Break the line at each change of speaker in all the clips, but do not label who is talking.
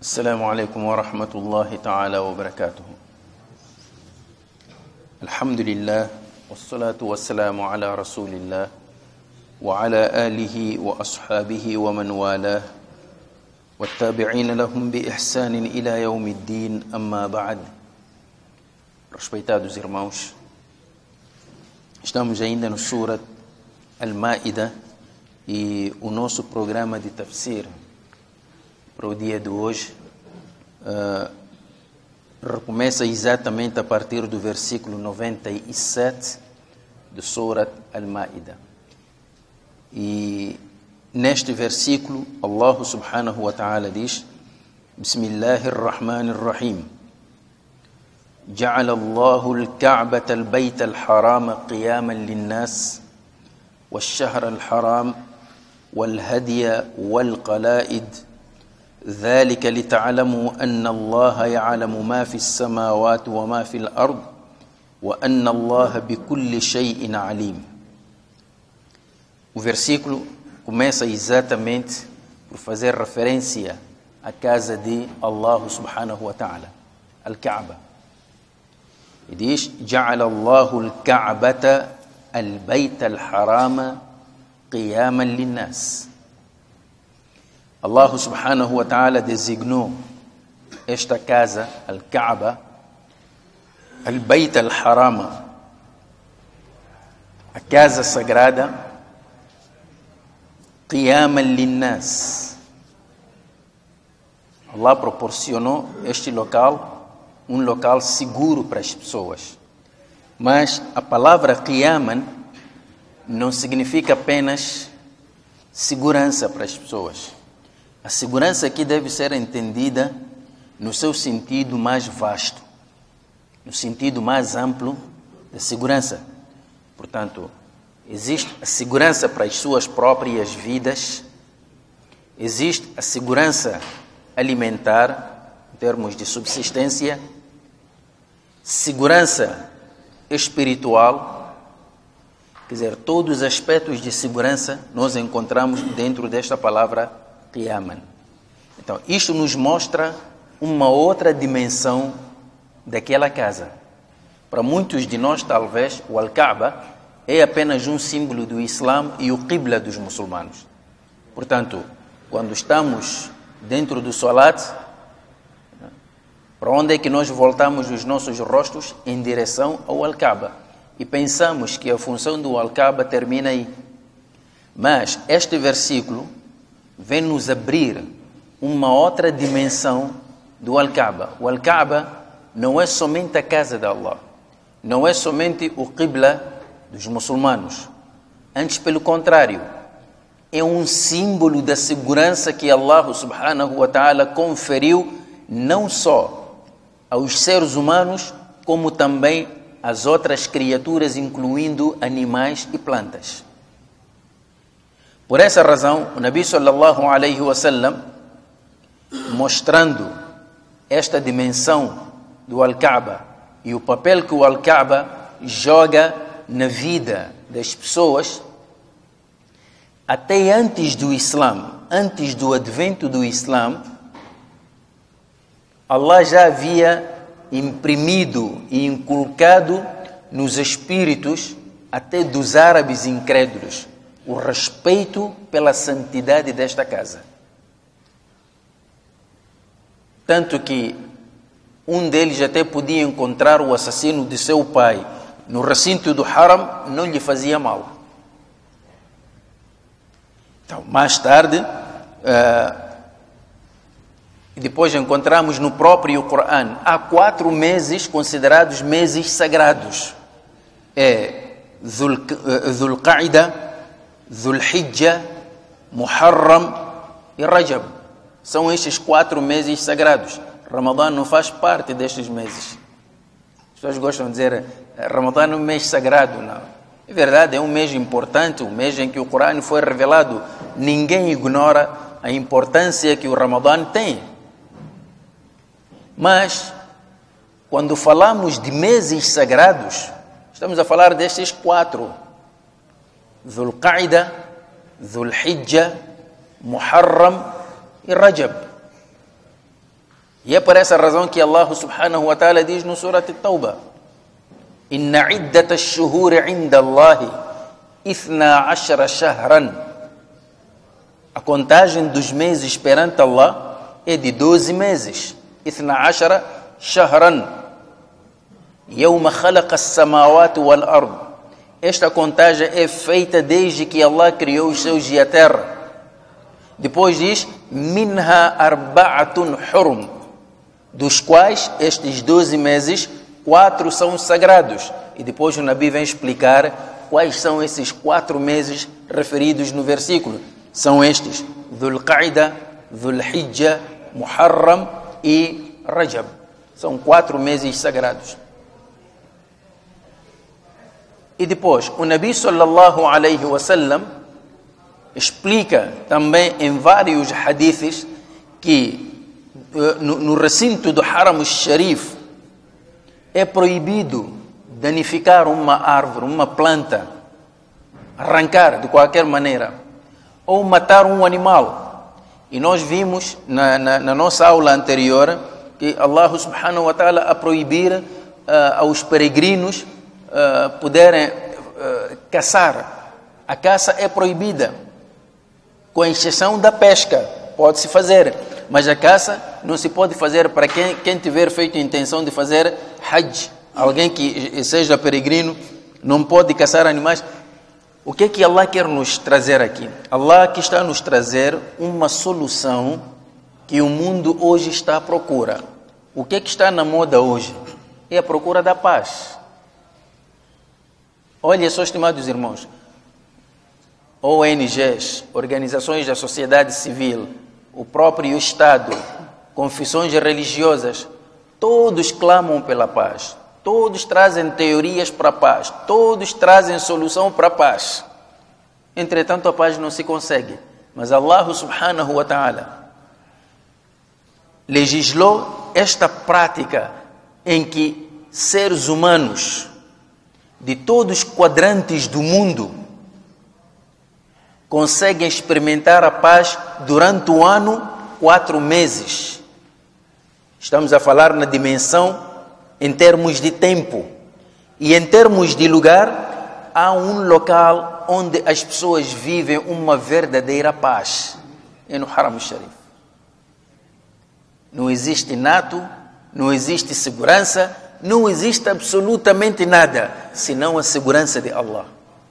السلام عليكم ورحمة الله تعالى وبركاته. الحمد لله والصلاة والسلام على رسول الله وعلى آله وأصحابه ومن والاه والتابعين لهم بإحسان إلى يوم الدين. أما بعد. Respeitados irmãos, estamos ainda no Surat Al-Ma'idah e o nosso programa de tafsir para o dia de hoje recomeça exatamente a partir do versículo 97 do Surat Al-Ma'idah. E neste versículo, Allah subhanahu wa ta'ala diz: Bismillahirrahmanirrahim. جعل الله الكعبة البيت الحرام قياما للناس والشهر الحرام والهدي والقلائد ذلك لتعلموا أن الله يعلم ما في السماوات وما في الأرض وأن الله بكل شيء عليم. O versículo começa exatamente por fazer referência à casa de Allah subhanahu wa ta'ala, Al-Kaaba. E diz: جعل الله الكعبة البيت الحرام قياما للناس. Allah subhanahu wa ta'ala designou esta casa, Al-Kaaba, Al-Bayt Al-Haram, a casa sagrada, Qiyaman Linnas. Allah proporcionou este local, um local seguro para as pessoas. Mas a palavra Qiyaman não significa apenas segurança para as pessoas. A segurança aqui deve ser entendida no seu sentido mais vasto, no sentido mais amplo da segurança. Portanto, existe a segurança para as suas próprias vidas, existe a segurança alimentar, em termos de subsistência, segurança espiritual, quer dizer, todos os aspectos de segurança nós encontramos dentro desta palavra Qiyaman. Então, isto nos mostra uma outra dimensão daquela casa. Para muitos de nós, talvez, o Al-Kaaba é apenas um símbolo do Islã e o Qibla dos muçulmanos. Portanto, quando estamos dentro do Salat, para onde é que nós voltamos os nossos rostos? Em direção ao Al-Kaaba. E pensamos que a função do Al-Kaaba termina aí. Mas este versículo vem nos abrir uma outra dimensão do Al-Kaaba. O Al-Kaaba não é somente a casa de Allah, não é somente o Qibla dos muçulmanos. Antes, pelo contrário, é um símbolo da segurança que Allah subhanahu wa ta'ala conferiu não só aos seres humanos, como também às outras criaturas, incluindo animais e plantas. Por essa razão, o Nabi sallallahu alaihi wasallam, mostrando esta dimensão do Al-Kaaba e o papel que o Al-Kaaba joga na vida das pessoas, até antes do Islã, antes do advento do Islã, Allah já havia imprimido e inculcado nos espíritos, até dos árabes incrédulos, o respeito pela santidade desta casa. Tanto que um deles até podia encontrar o assassino de seu pai no recinto do Haram, não lhe fazia mal. Então, mais tarde, depois encontramos no próprio Corão, há 4 meses considerados meses sagrados. É Dhul Qa'ida, Dhul Hijjah, Muharram e Rajab. São estes 4 meses sagrados. Ramadã não faz parte destes meses. As pessoas gostam de dizer Ramadã é um mês sagrado. Não. É verdade, é um mês importante, um mês em que o Corão foi revelado. Ninguém ignora a importância que o Ramadã tem. Mas, quando falamos de meses sagrados, estamos a falar destes 4. Dhul Qa'ida, Dhul Hijjah, Muharram e Rajab. E é por essa razão que Allah subhanahu wa ta'ala diz no Surat At-Tawbah: Inna iddata ash-shuhuri 'inda Allahi 12 shahran. A contagem dos meses perante Allah é de 12 meses. 12 shahran. Yawma khalaqa as-samawati wal-ard. Esta contagem é feita desde que Allah criou os céus e a terra. Depois diz: Minha arba'atun hurum. Dos quais estes 12 meses, 4 são sagrados. E depois o Nabi vem explicar quais são esses 4 meses referidos no versículo. São estes: Dhul Qa'ida, Dhul Hijjah, Muharram e Rajab. São 4 meses sagrados. E depois o Nabi sallallahu alaihi wasallam explica também em vários hadiths que no recinto do Haram Sharif é proibido danificar uma árvore, uma planta, arrancar de qualquer maneira, ou matar um animal. E nós vimos na nossa aula anterior que Allah subhanahu wa ta'ala a proibir aos peregrinos poderem caçar. A caça é proibida, com exceção da pesca, pode-se fazer, mas a caça não se pode fazer para quem tiver feito a intenção de fazer Hajj. Alguém que seja peregrino não pode caçar animais. O que é que Allah quer nos trazer aqui? Allah que está a nos trazer uma solução que o mundo hoje está à procura. O que é que está na moda hoje? É a procura da paz. Olha só, estimados irmãos, ONGs, organizações da sociedade civil, o próprio Estado, confissões religiosas, todos clamam pela paz, todos trazem teorias para a paz, todos trazem solução para a paz. Entretanto, a paz não se consegue. Mas Allah subhanahu wa ta'ala legislou esta prática em que seres humanos de todos os quadrantes do mundo conseguem experimentar a paz durante o ano, 4 meses. Estamos a falar na dimensão em termos de tempo. E em termos de lugar, há um local onde as pessoas vivem uma verdadeira paz. É no Haram Sharif. Não existe nato, não existe segurança, não existe absolutamente nada, senão a segurança de Allah.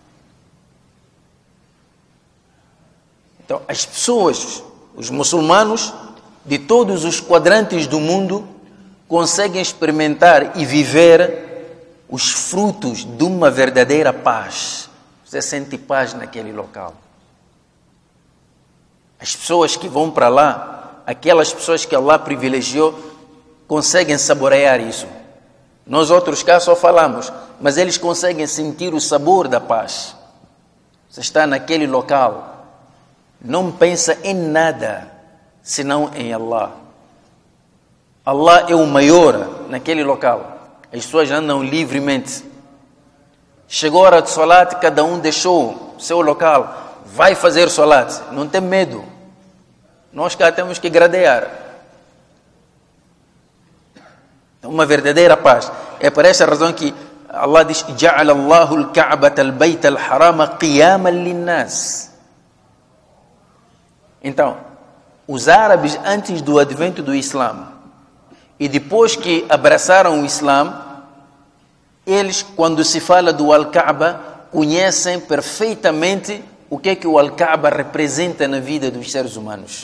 Então, as pessoas, os muçulmanos, de todos os quadrantes do mundo, conseguem experimentar e viver os frutos de uma verdadeira paz. Você sente paz naquele local. As pessoas que vão para lá, aquelas pessoas que Allah privilegiou, conseguem saborear isso. Nós outros cá só falamos, mas eles conseguem sentir o sabor da paz. Você está naquele local, não pensa em nada, senão em Allah. Allah é o maior naquele local. As pessoas andam livremente. Chegou a hora de salat, cada um deixou o seu local, vai fazer salat, não tem medo. Nós cá temos que gradear. Uma verdadeira paz. É por essa razão que Allah diz: Ja'ala Allahu al-Ka'bata al-Bayta al-Harama qiyaman lin-nas. Então, os árabes, antes do advento do Islã e depois que abraçaram o Islã, eles, quando se fala do Al-Kaaba, conhecem perfeitamente o que é que o Al-Kaaba representa na vida dos seres humanos.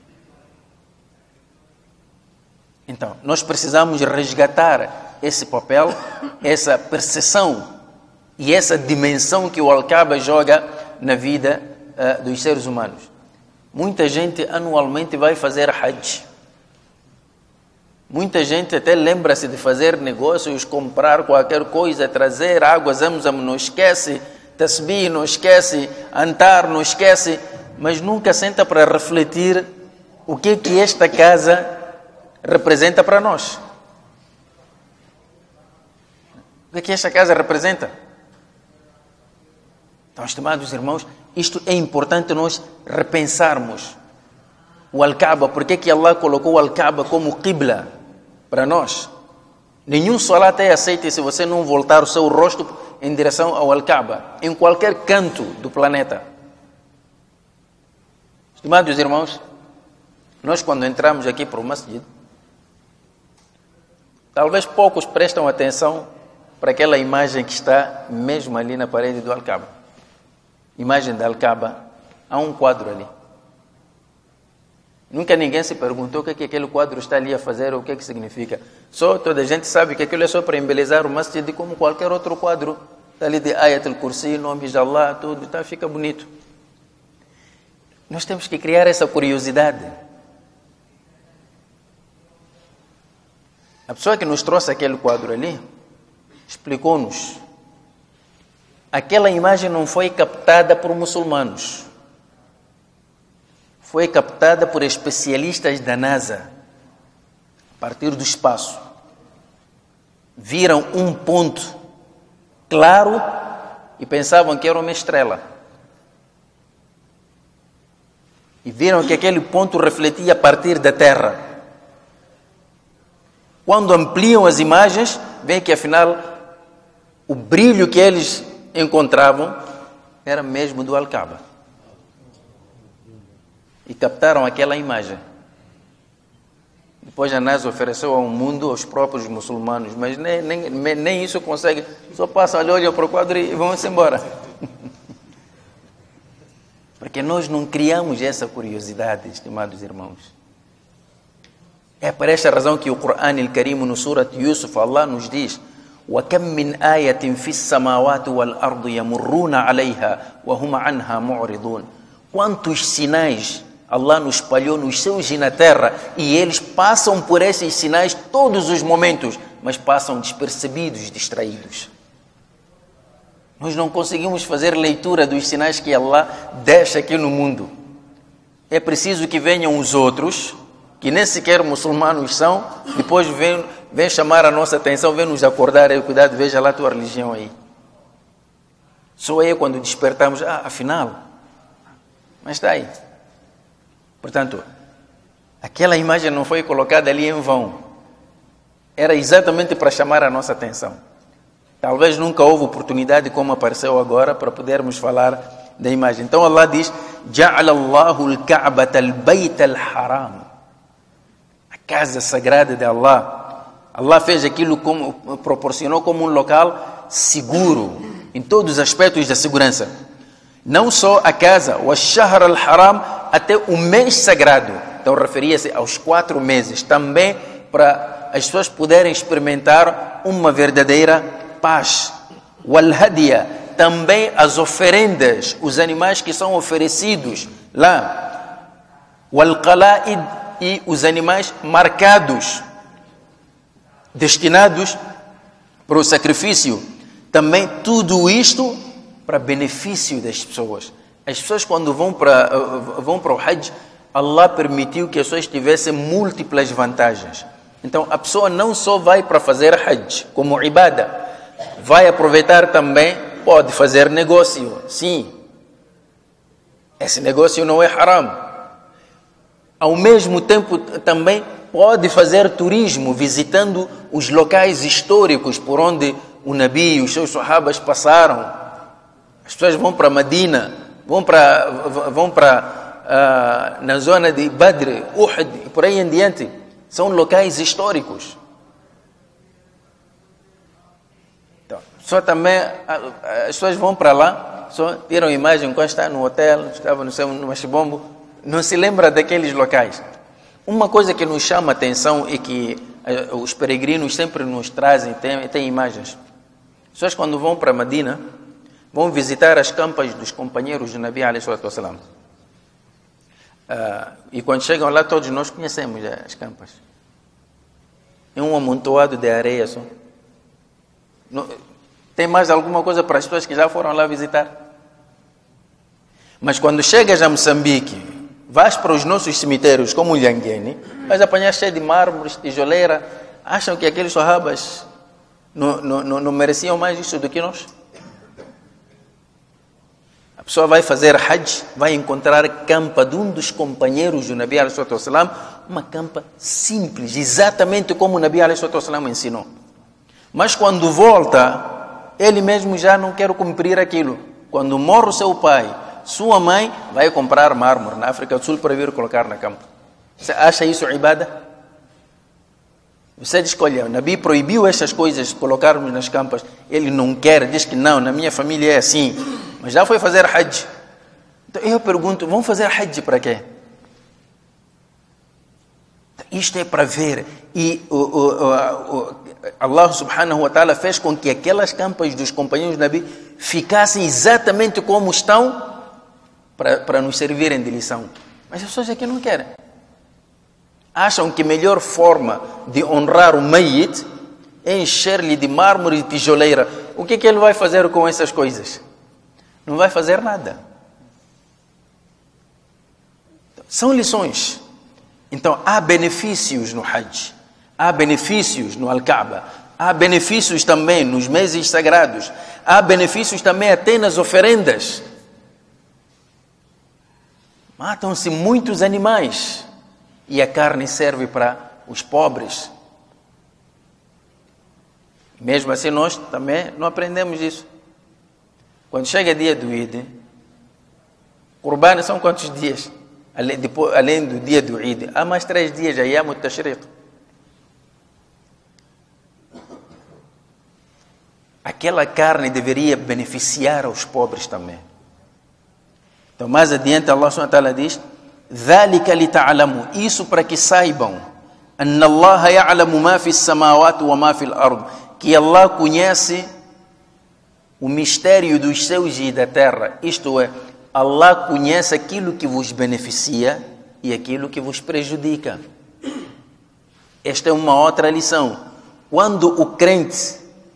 Então, nós precisamos resgatar esse papel, essa percepção e essa dimensão que o Al-Kaaba joga na vida dos seres humanos. Muita gente anualmente vai fazer Hajj. Muita gente até lembra-se de fazer negócios, comprar qualquer coisa, trazer água, Zamzam, não esquece, Tasbih, não esquece, Antar, não esquece, mas nunca senta para refletir o que é que esta casa representa para nós. O que é que esta casa representa? Então, estimados irmãos, isto é importante nós repensarmos. o Al-Kaaba, por que Allah colocou o Al-Kaaba como Qibla para nós? Nenhum salat é aceito se você não voltar o seu rosto em direção ao Al-Kaaba, em qualquer canto do planeta. Estimados irmãos, nós quando entramos aqui para o Masjid, talvez poucos prestam atenção para aquela imagem que está mesmo ali na parede do Al-Kaaba. Imagem da Al-Kaaba, há um quadro ali. Nunca ninguém se perguntou o que aquele quadro está ali a fazer ou o que significa. Só toda a gente sabe que aquilo é só para embelezar o Masjid como qualquer outro quadro. Está ali de Ayat al-Kursi, nomes de Allah, tudo, então fica bonito. Nós temos que criar essa curiosidade. A pessoa que nos trouxe aquele quadro ali, explicou-nos. Aquela imagem não foi captada por muçulmanos. Foi captada por especialistas da NASA, a partir do espaço. Viram um ponto claro e pensavam que era uma estrela. E viram que aquele ponto refletia a partir da Terra. Quando ampliam as imagens, veem que afinal o brilho que eles encontravam era mesmo do Al-Kaaba. E captaram aquela imagem. Depois a NASA ofereceu ao mundo, aos próprios muçulmanos, mas nem isso consegue. Só passam ali, olham para o quadro e vão-se embora. Porque nós não criamos essa curiosidade, estimados irmãos. É por esta razão que o Corão al-Karim, no Surat Yusuf, Allah nos diz: وَكَمْ مِنْ آيَةٍ فِي السَّمَاوَاتِ وَالْأَرْضِ يَمُرُّونَ عَلَيْهَا وَهُمْ عَنْهَا مُعْرِضُونَ. Quantos sinais Allah nos espalhou nos céus e na terra, e eles passam por esses sinais todos os momentos, mas passam despercebidos, distraídos. Nós não conseguimos fazer leitura dos sinais que Allah deixa aqui no mundo. É preciso que venham os outros, que nem sequer muçulmanos são, depois vem chamar a nossa atenção, vem nos acordar, aí, cuidado, veja lá a tua religião aí. Só aí quando despertamos, afinal, mas está aí. Portanto, aquela imagem não foi colocada ali em vão. Era exatamente para chamar a nossa atenção. Talvez nunca houve oportunidade como apareceu agora para podermos falar da imagem. Então Allah diz: "Ja'ala Allahu al-Ka'bata al-Bayta al-Haram." A casa sagrada de Allah. Allah fez aquilo proporcionou como um local seguro em todos os aspectos da segurança. Não só a casa, o Shahr al-Haram, até o mês sagrado. Então referia-se aos 4 meses, também para as pessoas poderem experimentar uma verdadeira paz. Wal-Hadiya, também as oferendas, os animais que são oferecidos lá. Wal-Qala'id, e os animais marcados, destinados para o sacrifício. Também tudo isto para benefício das pessoas. As pessoas quando vão para o Hajj, Allah permitiu que as pessoas tivessem múltiplas vantagens. Então a pessoa não só vai para fazer Hajj como ibada, vai aproveitar também, pode fazer negócio, sim. Esse negócio não é haram. Ao mesmo tempo também pode fazer turismo, visitando os locais históricos por onde o Nabi e os seus sahabas passaram. As pessoas vão para Medina, vão para na zona de Badr, Uhud e por aí em diante. São locais históricos. Então, só também as pessoas vão para lá, só tiram imagem quando está no hotel, estava no Machibombo, não se lembra daqueles locais. Uma coisa que nos chama a atenção e que os peregrinos sempre nos trazem, tem imagens. As pessoas quando vão para Medina, vão visitar as campas dos companheiros do Nabi alayhi salatu wassalam. E quando chegam lá, todos nós conhecemos as campas. É um amontoado de areia só. Tem mais alguma coisa para as pessoas que já foram lá visitar? Mas quando chegas a Moçambique, vais para os nossos cemitérios, como o Lhanguene, vais apanhar cheio de mármores, tijoleira. Acham que aqueles sahabas não mereciam mais isso do que nós? A pessoa vai fazer Hajj, vai encontrar a campa de um dos companheiros do Nabi ﷺ, uma campa simples, exatamente como o Nabi ﷺ ensinou. Mas quando volta, ele mesmo já não quer cumprir aquilo. Quando morre o seu pai, sua mãe vai comprar mármore na África do Sul para vir colocar na campa. Você acha isso ibada? Você diz que, olha, o Nabi proibiu essas coisas, colocarmos nas campas. Ele não quer, diz que não, na minha família é assim. Mas já foi fazer Hajj. Então eu pergunto, vão fazer Hajj para quê? Isto é para ver. E Allah subhanahu wa ta'ala fez com que aquelas campas dos companheiros do Nabi ficassem exatamente como estão para nos servirem de lição. Mas as pessoas aqui não querem. Acham que a melhor forma de honrar o Mayyit é encher-lhe de mármore e tijoleira. O que ele vai fazer com essas coisas? Não vai fazer nada. São lições. Então, há benefícios no Hajj, há benefícios no Al-Kaaba, há benefícios também nos meses sagrados, há benefícios também até nas oferendas. Matam-se muitos animais e a carne serve para os pobres. Mesmo assim, nós também não aprendemos isso. Quando chega dia do Eid, Qurban são quantos dias? Além do dia do Eid, há mais 3 dias, Ayyam al-Tashriq. Aquela carne deveria beneficiar aos pobres também. Então, mais adiante, Allah subhanahu wa ta'ala diz: ذَلِكَ لِتَعْلَمُوا, isso para que saibam, أَنَّ اللَّهَ يَعْلَمُ مَا فِي السَّمَاوَاتِ وَمَا فِي الْأَرْضِ, que Allah conhece o mistério dos céus e da terra. Isto é, Allah conhece aquilo que vos beneficia e aquilo que vos prejudica. Esta é uma outra lição. Quando o crente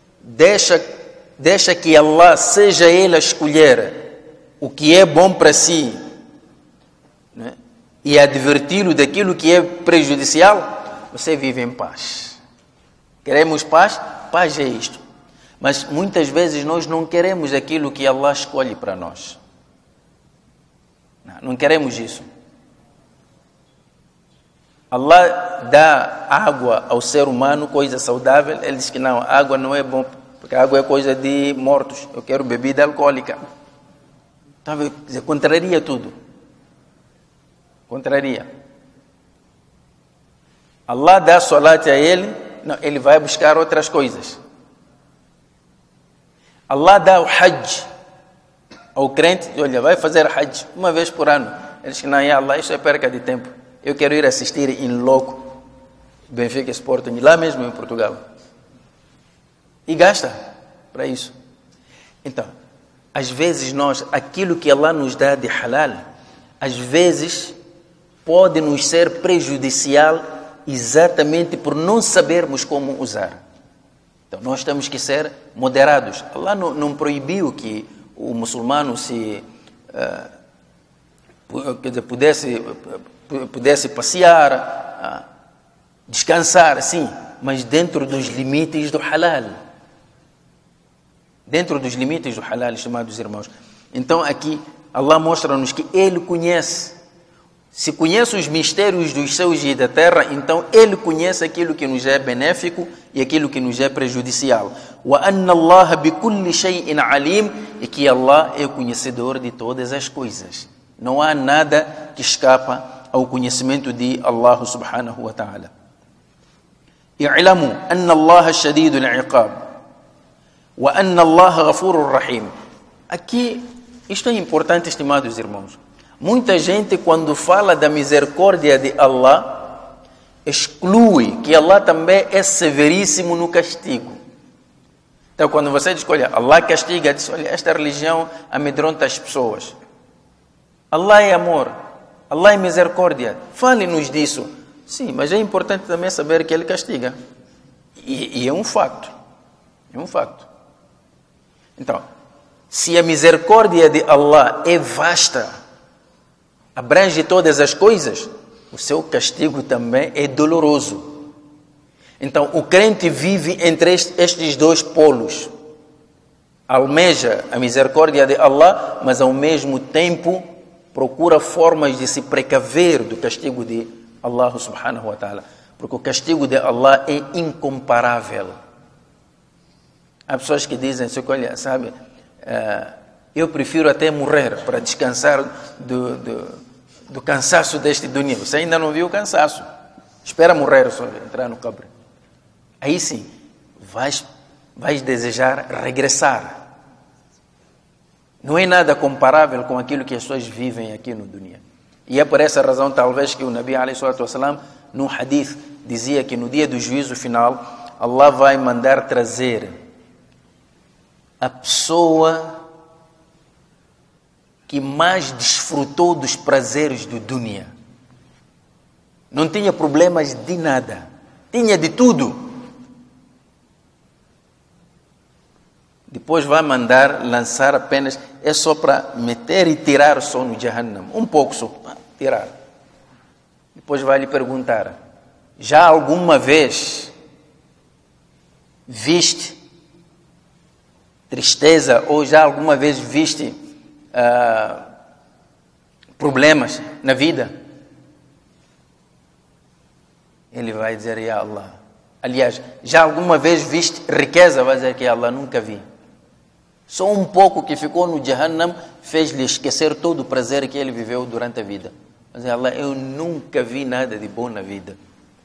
deixa que Allah seja Ele a escolher o que é bom para si, né, e adverti-lo daquilo que é prejudicial, você vive em paz. Queremos paz? Paz é isto. Mas muitas vezes nós não queremos aquilo que Allah escolhe para nós. Não queremos isso. Allah dá água ao ser humano, coisa saudável. Ele diz que não, água não é bom, porque a água é coisa de mortos. Eu quero bebida alcoólica. Então, contraria tudo. Contraria. Allah dá salat a ele, não, ele vai buscar outras coisas. Allah dá o Hajj ao crente, olha, vai fazer Hajj uma vez por ano. Ele diz que não, ya Allah, isso é perca de tempo. Eu quero ir assistir em loco Benfica Sporting, lá mesmo em Portugal. E gasta para isso. Então, às vezes nós, aquilo que Allah nos dá de halal, às vezes pode nos ser prejudicial exatamente por não sabermos como usar. Então, nós temos que ser moderados. Allah não proibiu que o muçulmano pudesse passear, descansar, sim, mas dentro dos limites do halal. Dentro dos limites do halal, estimados irmãos. Então, aqui, Allah mostra-nos que Ele conhece. Se conhece os mistérios dos céus e da terra, então Ele conhece aquilo que nos é benéfico e aquilo que nos é prejudicial. وَأَنَّ اللَّهَ بِكُلِّ شَيْءٍ عَلِيمٍ, e que Allah é o conhecedor de todas as coisas. Não há nada que escapa ao conhecimento de Allah subhanahu wa ta'ala. اعلموا أن الله شديد العقاب وأن الله غفور رحيم. Aqui, isto é importante, estimados irmãos. Muita gente, quando fala da misericórdia de Allah, exclui que Allah também é severíssimo no castigo. Então, quando você diz, olha, Allah castiga, diz, olha, esta religião amedronta as pessoas. Allah é amor, Allah é misericórdia. Fale-nos disso. Sim, mas é importante também saber que Ele castiga. E é um facto. É um facto. Então, se a misericórdia de Allah é vasta, abrange todas as coisas, o seu castigo também é doloroso. Então, o crente vive entre estes dois polos. almeja a misericórdia de Allah, mas ao mesmo tempo procura formas de se precaver do castigo de Allah subhanahu wa ta'ala. Porque o castigo de Allah é incomparável. Há pessoas que dizem, olha, sabe, eu prefiro até morrer para descansar do cansaço deste dunya. Você ainda não viu o cansaço. Espera morrer só, entrar no cabra. Aí sim, vais desejar regressar. Não é nada comparável com aquilo que as pessoas vivem aqui no dunya. E é por essa razão, talvez, que o Nabi ﷺ, num hadith, dizia que no dia do juízo final, Allah vai mandar trazer a pessoa que mais desfrutou dos prazeres do dunya. Não tinha problemas de nada. Tinha de tudo. Depois vai mandar lançar apenas, é só para meter e tirar só no Jahannam. Um pouco só, tirar. Depois vai lhe perguntar, já alguma vez viste tristeza ou já alguma vez viste problemas na vida? Ele vai dizer, Ya Allah. Aliás, já alguma vez viste riqueza? Vai dizer que Ya Allah, nunca vi. Só um pouco que ficou no Jahannam fez-lhe esquecer todo o prazer que ele viveu durante a vida. Mas Ya Allah, eu nunca vi nada de bom na vida.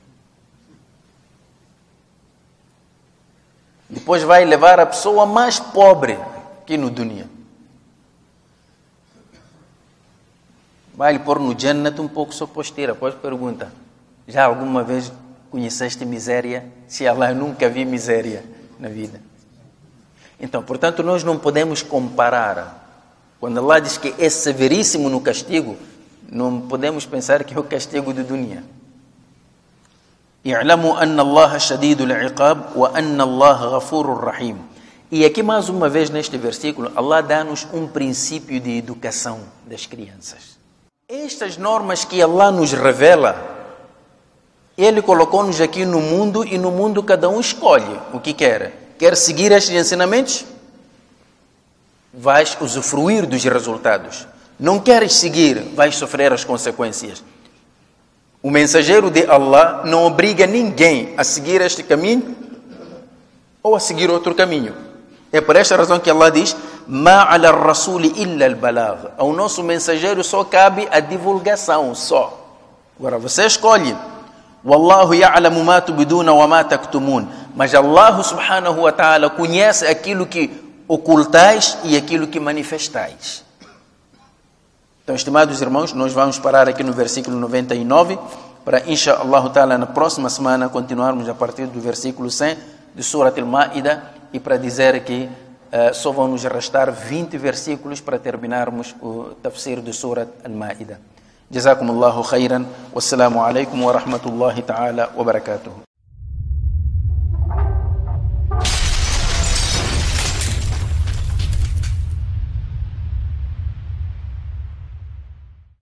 Depois vai levar a pessoa mais pobre aqui no dunya. Vai lhe pôr no Jannat um pouco só posteira. Depois pergunta, já alguma vez conheceste miséria? Se Allah, eu nunca vi miséria na vida. Então, portanto, nós não podemos comparar. Quando Allah diz que é severíssimo no castigo, não podemos pensar que é o castigo do dunya. I'lamu anna Allah shadidul iqab wa anna Allah ghafurur rahim. E aqui mais uma vez neste versículo, Allah dá-nos um princípio de educação das crianças. Estas normas que Allah nos revela, Ele colocou-nos aqui no mundo e no mundo cada um escolhe o que quer. Quer seguir estes ensinamentos? Vais usufruir dos resultados. Não queres seguir? Vais sofrer as consequências. O mensageiro de Allah não obriga ninguém a seguir este caminho ou a seguir outro caminho. É por esta razão que Allah diz, Ma ala rasuli illa al-balagh. Ao nosso mensageiro só cabe a divulgação, só. Agora você escolhe. Wallahu ya'lamu ma tubduna wa ma taktumun. Mas Allah subhanahu wa ta'ala conhece aquilo que ocultais e aquilo que manifestais. Então, estimados irmãos, nós vamos parar aqui no versículo 99 para, inshallah ta'ala, na próxima semana continuarmos a partir do versículo 100 de Surat al-Ma'idah e para dizer que só vão nos restar 20 versículos para terminarmos o tafsir de Surat al-Ma'idah. جزاكم الله خيرا والسلام عليكم ورحمة الله تعالى وبركاته.